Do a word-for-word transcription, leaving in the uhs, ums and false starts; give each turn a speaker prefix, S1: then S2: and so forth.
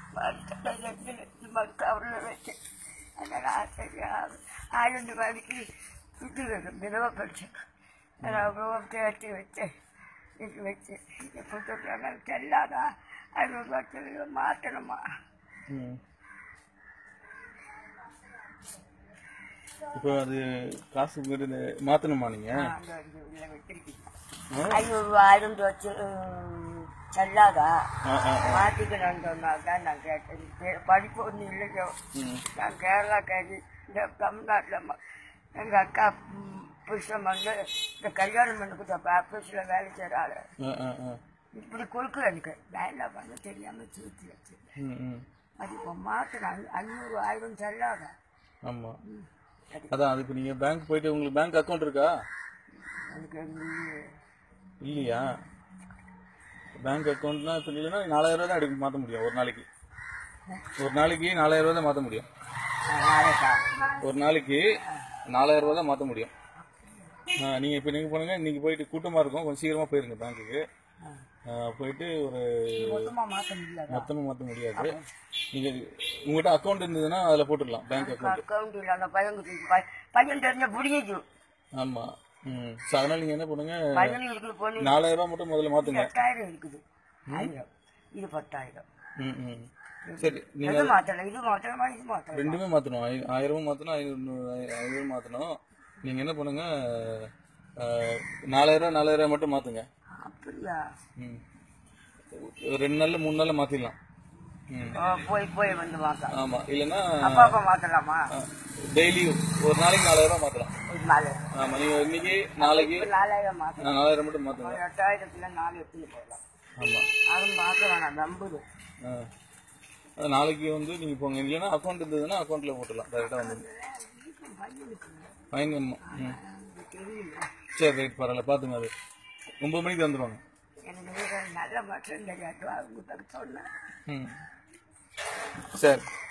S1: கவரில் வச்சு அதனால் ஆசையாக ஆயிரம் ரூபாய்க்கு இது வேணும் விதவை படிச்சேன் அவ்வளோ தேர்ச்சி வச்சேன் இது வச்சு எப்போ சொல்கிறாங்க செல்லாதா ஐநூறுரூவா சொல்லி மாற்றணுமா.
S2: இப்போ அது காசு மாற்றணுமா நீங்கள்?
S1: வச்சிருக்கீங்க ஐநூறுரூவா ஆயிரம் வச்சு செல்லாதா மாற்றிக்கணும்னு சொன்னாக்கா நான் கேட்டேன். படிப்பு ஒன்றும் இல்லையோ நான் கேரளா கேட்டு இந்த தமிழ்நாட்டில் எங்கள் அக்கா புருஷன் வந்து இந்த கல்யாணம் பண்ணி கொடுத்த ஆஃபீஸில் வேலை செய்கிற ஆள் இப்படி கொடுக்கல எனக்கு நான் என்ன பண்ண தெரியாமல் சூத்தி வச்சு அது இப்போ மாற்றினாங்க ஐநூறு ஆயிரம் செல்லாத.
S2: ஆமாம் அதான் அதுக்கு நீங்கள் பேங்க் போயிட்டு உங்களுக்கு பேங்க் அக்கௌண்ட் இருக்கா?
S1: அதுக்கு
S2: இல்லையா? பேங்க் அக்கௌண்ட்னா இப்போ இல்லைன்னா நாலாயிரம் ரூபா தான் எடுக்க மாற்ற முடியும் ஒரு நாளைக்கு. ஒரு நாளைக்கு நாலாயிரம் ரூபா தான் மாற்ற முடியும். ஒரு நாளைக்கு நாலாயிரம் ரூபா தான் மாற்ற முடியும். நீங்கள் இப்போ நீங்கள் போனீங்க இன்னைக்கு போயிட்டு கூட்டமாக இருக்கும் கொஞ்சம் சீக்கிரமாக போயிருங்க பேங்க்குக்கு. போயிட்டு ஒரு மொத்தமாக மாற்ற முடியாது. நீங்கள் உங்கள்கிட்ட அக்கௌண்ட் இருந்ததுன்னா அதில் போட்டுடலாம் பேங்க் அக்கௌண்ட்.
S1: அக்கௌண்ட் இல்லை அந்த பையன் பையன் தெரிஞ்ச புரியும்.
S2: ஆமாம் ம் ஸோ அதனால் நீங்கள் என்ன பண்ணுங்க நாலாயிரம் ரூபா மட்டும் முதல்ல மாற்றுங்க.
S1: எட்டாயிரம் இருக்குது ஆயிரம் இது பத்தாயிரம்.
S2: ம் ம் சரி நீங்கள்
S1: மாற்றலாம் இது மாற்றலாமா இது மாற்றலாம்
S2: ரெண்டுமே மாற்றணும். ஐ ஆயிரமும் மாற்றணும் ஐநூறு ஐநூறும் மாற்றணும். நீங்கள் என்ன பண்ணுங்க நாலாயிரம் நாலாயிரம் மட்டும் மாற்றுங்க.
S1: அப்படியா?
S2: ம் ரெண்டு நாளில் மூணு நாளில் மாற்றிடலாம். ம்
S1: போய் போய் வந்து மாற்றலாம்.
S2: ஆமாம் இல்லைன்னா
S1: அப்பா அப்பா மாற்றலாமா?
S2: டெய்லி ஒரு நாளைக்கு நாலாயிரம் மாற்றலாம்.
S1: நாலாயிரம்
S2: ஆமாம் நீங்கள் இன்னைக்கு நாளைக்கு
S1: நாலாயிரம் மாற்றலாம்.
S2: நாலாயிரம் மட்டும் மாற்றுங்க.
S1: எட்டாயிரத்துல நாலு எடுத்துன்னு போகலாம்.
S2: ஆமாம்
S1: அதுவும் மாற்ற வேணாம் நம்புது.
S2: ஆ நாளைக்கு வந்து நீங்கள் போங்க. இல்லைன்னா அக்கௌண்ட் இருந்ததுன்னா அக்கௌண்ட்டில் போட்டுடலாம் டேரெக்டாக வந்து ஃபைன். ம் சரி ரைட் பரவாயில்ல பார்த்துங்க. அது ஒம்பது மணிக்கு வந்துடுவாங்க.
S1: எனக்கு நல்ல மட்டும் தெரியாது அவங்க சொன்னேன்.
S2: ம் சரி.